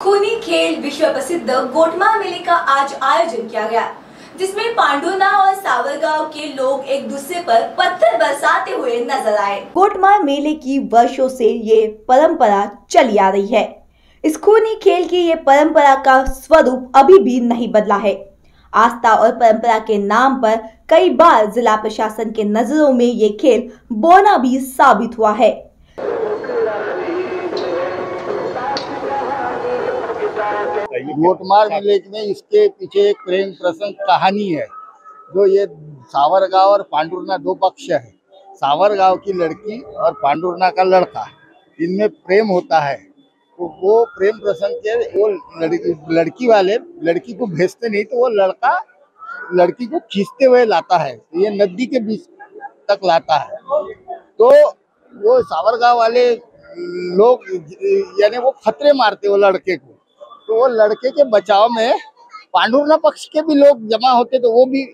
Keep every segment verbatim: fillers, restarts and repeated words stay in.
खूनी खेल विश्व प्रसिद्ध गोटमार मेले का आज आयोजन किया गया, जिसमें पांडुर्ना और सावरगांव के लोग एक दूसरे पर पत्थर बरसाते हुए नजर आए। गोटमार मेले की वर्षों से ये परंपरा चली आ रही है। इस खूनी खेल की ये परंपरा का स्वरूप अभी भी नहीं बदला है। आस्था और परंपरा के नाम पर कई बार जिला प्रशासन के नजरों में ये खेल बौना भी साबित हुआ है। गोटमार मेले में इसके पीछे एक प्रेम प्रसंग कहानी है। जो ये सावरगांव और पांडुर्ना दो पक्ष है। सावरगांव की लड़की और पांडुर्ना का लड़का, इनमें प्रेम होता है। तो वो प्रेम प्रसंग के वो लड़की लड़की वाले लड़की को भेजते नहीं, तो वो लड़का लड़की को खींचते हुए लाता है। ये नदी के बीच तक लाता है। तो वो सावरगांव वाले लोग यानी वो खतरे मारते वो लड़के को। तो वो लड़के के बचाव में पांडुर्ना पक्ष के भी लोग जमा होते, तो वो भी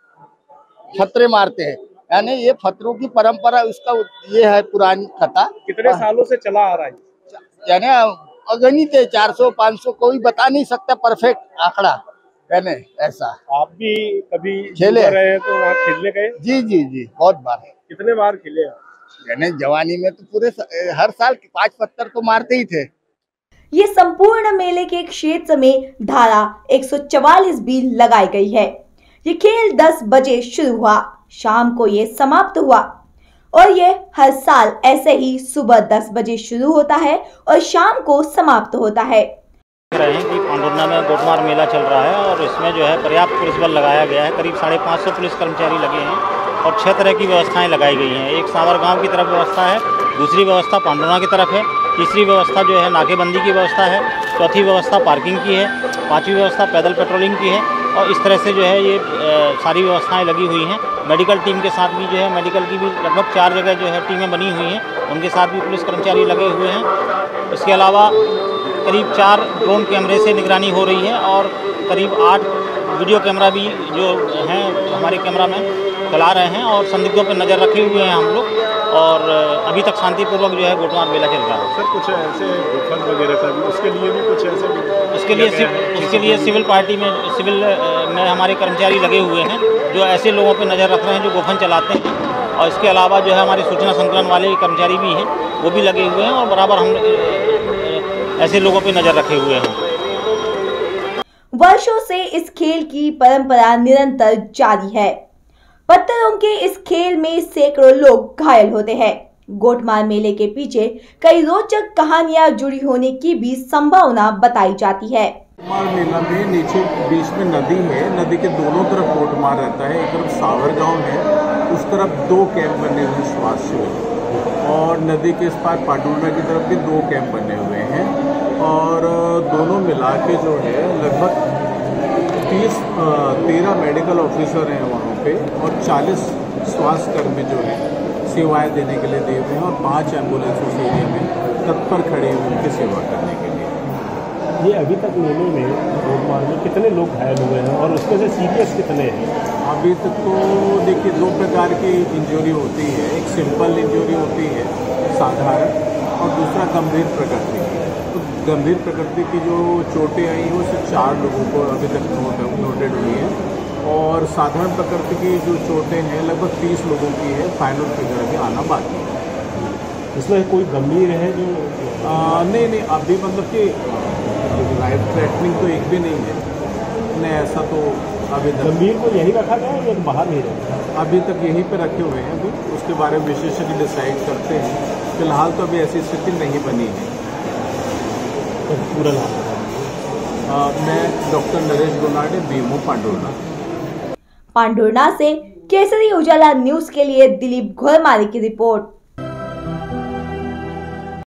खतरे मारते हैं। यानी ये खतरों की परंपरा, उसका ये है पुरानी कथा। कितने सालों से चला आ रहा है? यानी अगणित है, चार सौ पाँच सौ, कोई बता नहीं सकता परफेक्ट आंकड़ा। यानी ऐसा आप भी कभी खेले रहे हैं तो वहाँ खेलने गए? जी जी जी बहुत बार। कितने बार खेले? यानी जवानी में तो पूरे हर साल पांच पत्थर तो मारते ही थे। ये संपूर्ण मेले के क्षेत्र में धारा एक सौ चवालीस भी लगाई गई है। ये खेल दस बजे शुरू हुआ, शाम को ये समाप्त हुआ और ये हर साल ऐसे ही सुबह दस बजे शुरू होता है और शाम को समाप्त होता है। रहे हैं कि पांडुर्ना में गोटमार मेला चल रहा है और इसमें जो है पर्याप्त पुलिस बल लगाया गया है। करीब साढ़े पाँच सौ पुलिस कर्मचारी लगे हैं और छह तरह की व्यवस्थाएं लगाई गई हैं। एक सावरगांव की तरफ व्यवस्था है, दूसरी व्यवस्था पांडुर्ना की तरफ है, तीसरी व्यवस्था जो है नाकेबंदी की व्यवस्था है, चौथी व्यवस्था पार्किंग की है, पांचवी व्यवस्था पैदल पेट्रोलिंग की है। और इस तरह से जो है ये ए, सारी व्यवस्थाएं लगी हुई हैं। मेडिकल टीम के साथ भी जो है मेडिकल की भी लगभग चार जगह जो है टीमें बनी हुई हैं, उनके साथ भी पुलिस कर्मचारी लगे हुए हैं। इसके अलावा करीब चार ड्रोन कैमरे से निगरानी हो रही है और करीब आठ वीडियो कैमरा भी जो हैं हमारे कैमरा में चला रहे हैं और संदिग्धों पर नज़र रखे हुए हैं हम लोग। और अभी तक शांतिपूर्वक जो है गोटमार मेला चल रहा है। सर कुछ ऐसे गोफन वगैरह का भी उसके लिए भी कुछ ऐसे उसके लिए उसके लिए सिविल पार्टी में सिविल में हमारे कर्मचारी लगे हुए हैं जो ऐसे लोगों पर नज़र रख रहे हैं जो गोफन चलाते हैं। और इसके अलावा जो है हमारे सूचना संकलन वाले कर्मचारी भी हैं, वो भी लगे हुए हैं और बराबर हम ऐसे लोगों पर नज़र रखे हुए हैं। वर्षों से इस खेल की परंपरा निरंतर जारी है। पत्थरों के इस खेल में सैकड़ों लोग घायल होते हैं। गोटमार मेले के पीछे कई रोचक कहानियां जुड़ी होने की भी संभावना बताई जाती है। गोटमार मेला में नीचे बीच में नदी है, नदी के दोनों तरफ गोटमार रहता है। एक तरफ सावरगांव है, उस तरफ दो कैंप बने हुए हैं स्वास्थ्य, और नदी के इस पार पांडुर्ना की तरफ भी दो कैंप बने हुए हैं। और दोनों मिला के जो है लगभग तीस तेरह मेडिकल ऑफिसर हैं वहाँ पे और चालीस स्वास्थ्य कर्मी जो हैं सेवाएं देने के लिए दिए हुए हैं और पांच एम्बुलेंस उस एरिया में तत्पर खड़े हुए उनकी सेवा करने के लिए। ये अभी तक मेले में गोटमार में कितने लोग घायल हुए हैं और उसमें से सीरियस कितने हैं? अभी तक तो देखिए दो प्रकार की इंजरी होती है। एक सिंपल इंजरी होती है साधारण, और दूसरा गंभीर प्रकृति की। तो गंभीर प्रकृति की जो चोटें आई हैं उससे चार लोगों को अभी तक नोटेड हुई है और साधारण प्रकृति की जो चोटें हैं लगभग तीस लोगों की है। फाइनल फिगर अभी आना बाकी है। इसमें कोई गंभीर है जो आ, नहीं नहीं अभी मतलब कि लाइफ थ्रेटनिंग तो एक भी नहीं है। नहीं ऐसा तो अभी गंभीर को यही रखा गया है या बाहर नहीं रखा? अभी तक यहीं पे रखे हुए हैं। अभी उसके बारे में विशेषज्ञ डिसाइड करते हैं। फिलहाल तो अभी ऐसी स्थिति नहीं बनी है। पूरा नाम मैं डॉक्टर नरेश गोनाडे, बीएमओ पांडुर्ना। पांडुर्ना से केसरी उजाला न्यूज के लिए दिलीप घोरमारी की रिपोर्ट।